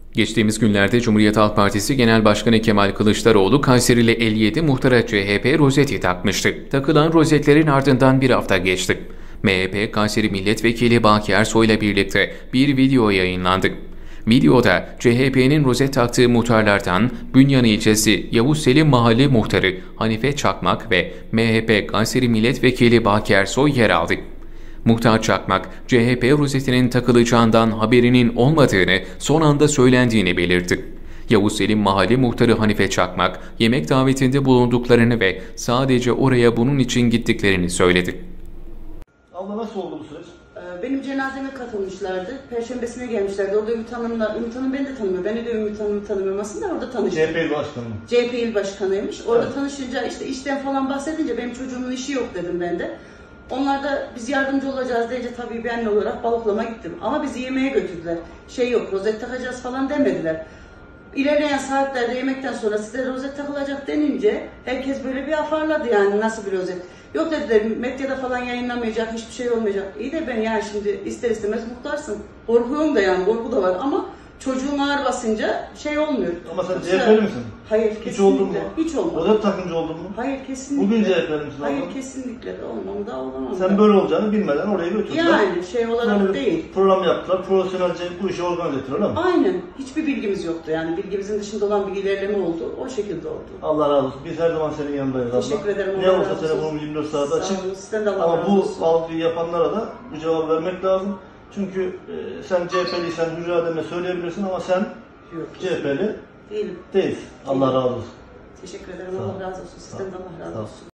Geçtiğimiz günlerde Cumhuriyet Halk Partisi Genel Başkanı Kemal Kılıçdaroğlu Kayserili 57 muhtara CHP rozeti takmıştı. Takılan rozetlerin ardından bir hafta geçti. MHP Kayseri Milletvekili Baki Ersoy ile birlikte bir video yayınlandı. Videoda CHP'nin rozet taktığı muhtarlardan Bünyan ilçesi Yavuz Selim Mahalle muhtarı Hanife Çakmak ve MHP Kayseri Milletvekili Baki Ersoy yer aldı. Muhtar Çakmak, CHP rozetinin takılacağından haberinin olmadığını, son anda söylendiğini belirtti. Yavuz Selim Mahalle muhtarı Hanife Çakmak, yemek davetinde bulunduklarını ve sadece oraya bunun için gittiklerini söyledi. Abla nasıl oldu bu süreç? Benim cenazeme katılmışlardı. Perşembesine gelmişlerdi. Orada Ümit Hanım'la, Ümit Hanım beni de tanımıyor. Ben de Ümit Hanım'ı tanımıyorum aslında, orada tanıştık. CHP il başkanı. CHP il başkanıymış. Orada evet. Tanışınca işte işten falan bahsedince benim çocuğumun işi yok dedim ben de. Onlar da biz yardımcı olacağız deyince tabii ben olarak balıklama gittim. Ama bizi yemeğe götürdüler. Şey yok, rozet takacağız falan demediler. İlerleyen saatlerde yemekten sonra size rozet takılacak denince herkes böyle bir afarladı, yani nasıl bir rozet. Yok dediler, medyada falan yayınlamayacak, hiçbir şey olmayacak. İyi de ben yani şimdi ister istemez muhtarsın. Korkuyorum da, yani korku da var ama çocuğun ağır basınca şey olmuyor. Ama sen CHP'li misin? Hayır, kesinlikle. Hiç oldun mu? Hiç olmadı. Rozet takınca oldun mu? Hayır, kesinlikle. Bugün CHP'li misin? Hayır, abla? kesinlikle de olmam da olamam. Sen böyle olacağını bilmeden oraya götürdüler. Yani şey olarak böyle değil. Program yaptılar, profesyonelce bu işi organize ettiler ama. Aynen. Hiçbir bilgimiz yoktu yani. Bilgimizin dışında olan bir ilerleme oldu. O şekilde oldu. Allah razı olsun. Biz her zaman senin yanındayız abla. Teşekkür ederim. Ne olursa telefonum 24 saat açık. Sizden de Allah Ama razı bu olsun. algıyı yapanlara da bu cevabı vermek lazım. Çünkü sen CHP'liysen Hürri Adem'e söyleyebilirsin ama sen Yok, CHP'li değilim. değilsin. Allah razı olsun. Teşekkür ederim. Allah razı olsun. Sizden de Allah razı olsun.